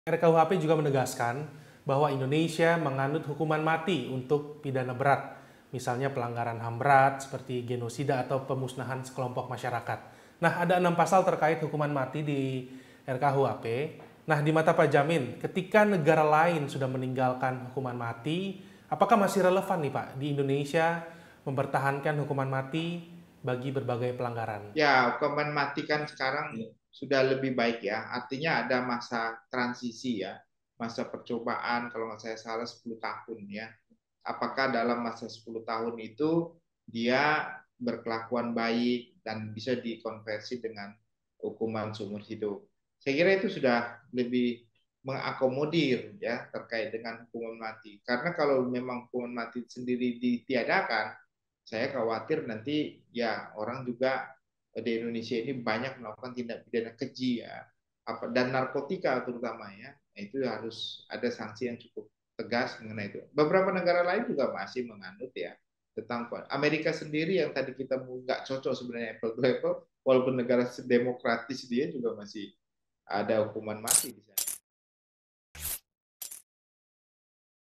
RKUHP juga menegaskan bahwa Indonesia menganut hukuman mati untuk pidana berat, misalnya pelanggaran HAM berat seperti genosida atau pemusnahan sekelompok masyarakat. Nah, ada 6 pasal terkait hukuman mati di RKUHP. Nah, di mata Pak Jamin, ketika negara lain sudah meninggalkan hukuman mati, apakah masih relevan nih Pak di Indonesia mempertahankan hukuman mati bagi berbagai pelanggaran? Ya, hukuman mati kan sekarang sudah lebih baik ya. Artinya ada masa transisi ya. Masa percobaan kalau nggak saya salah 10 tahun ya. Apakah dalam masa 10 tahun itu dia berkelakuan baik dan bisa dikonversi dengan hukuman seumur hidup. Saya kira itu sudah lebih mengakomodir ya terkait dengan hukuman mati. Karena kalau memang hukuman mati sendiri ditiadakan, saya khawatir nanti ya orang juga di Indonesia ini banyak melakukan tindak pidana keji ya, dan narkotika terutama ya. Itu harus ada sanksi yang cukup tegas mengenai itu. Beberapa negara lain juga masih menganut ya tentang Amerika sendiri yang tadi kita nggak cocok sebenarnya apple to apple, walaupun negara demokratis dia juga masih ada hukuman mati di sana.